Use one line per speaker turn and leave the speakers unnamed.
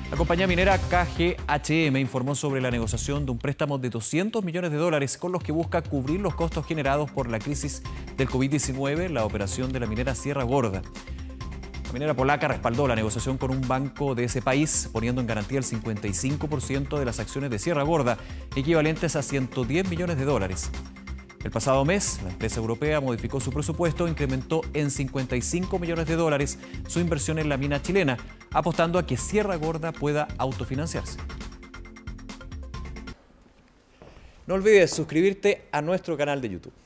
La compañía minera KGHM informó sobre la negociación de un préstamo de $200 millones con los que busca cubrir los costos generados por la crisis del COVID-19 en la operación de la minera Sierra Gorda. La minera polaca respaldó la negociación con un banco de ese país, poniendo en garantía el 55% de las acciones de Sierra Gorda, equivalentes a $110 millones. El pasado mes, la empresa europea modificó su presupuesto e incrementó en $55 millones su inversión en la mina chilena, apostando a que Sierra Gorda pueda autofinanciarse. No olvides suscribirte a nuestro canal de YouTube.